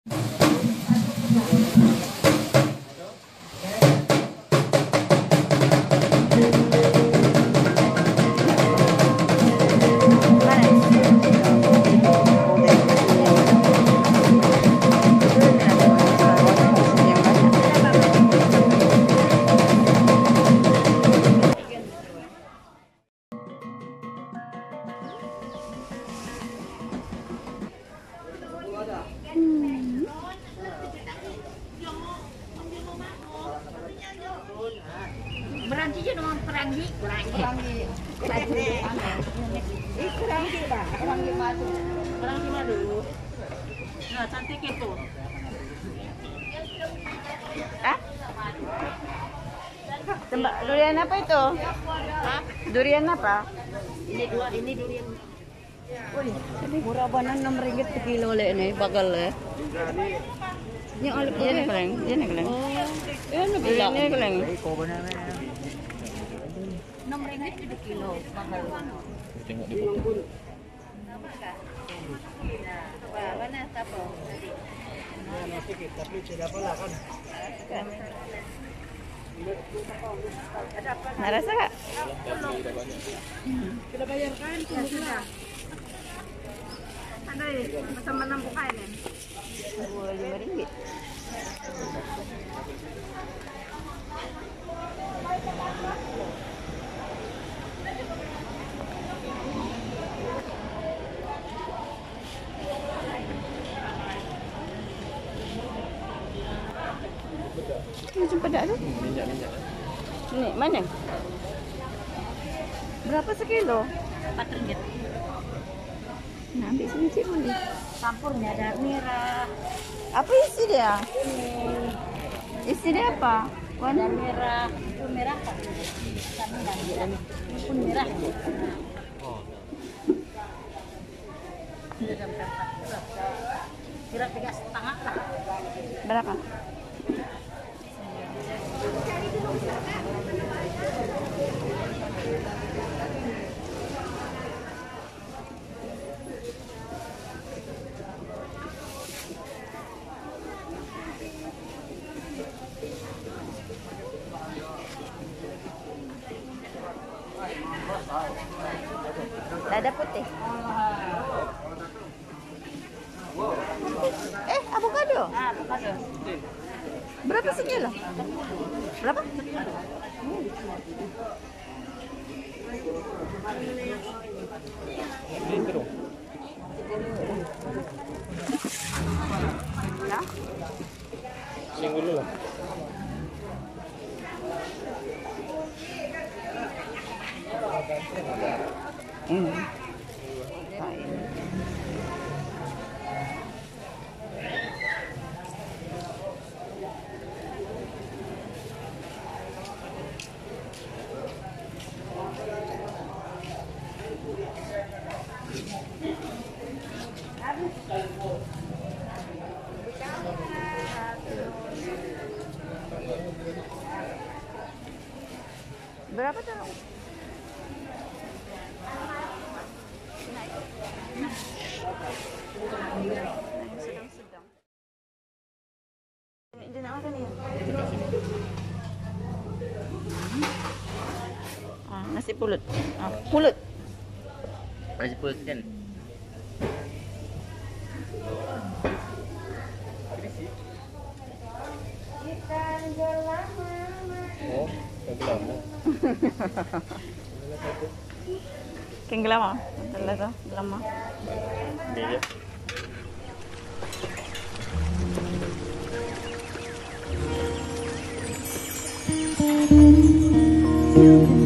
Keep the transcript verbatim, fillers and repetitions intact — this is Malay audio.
Perangi je dong, perangi, perangi, perangi, perangi, eh perangi bah, perangi madu, perangi madu, nah cantik itu, ah, tembak durian apa itu? Hah? Durian apa? Ini dua, ini durian. Wih, ini murah banget enam ringgit per kilo le nih, bagal le. Ini oleh ini keleng, ini keleng. Oh, ini bilang ini keleng. enam ringgit per kilo, mahal. Tengok di foto. Wah, mana tapo? Tapi tidak pula kan. Nah, rasa kak? Kita bayarkan sudah. Ada ya, sama enam bukain ya? dua puluh lima ringgit. Macam pedak tu? Minyak-minyak. Ni, mana? Berapa sekilo? empat ringgit. Nah, ambil sedikit boleh. Campurnya ada merah. Apa isi dia? Ini. Isi dia apa? Warna merah. Itu merah apa? Ini pun merah. Oh. Kira tiga setengah lah. Berapa? Lada putih. Eh, avocado. Ah, avocado. Berapa sekilo? Berapa? Ini terus. Ya. Sing dulu lah. Hmm. Berapa tuh? Sedang-sedang. Dia nak makan ni. Ah, nasi pulut. Ah, pulut. Nasi pulut kan. Oh, gelama. Keng gelama. Betul tu, gelama. Dia. Thank you.